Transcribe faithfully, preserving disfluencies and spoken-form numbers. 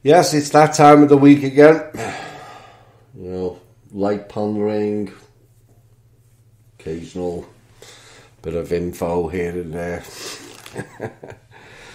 Yes, it's that time of the week again. You know, light pondering, occasional bit of info here and there.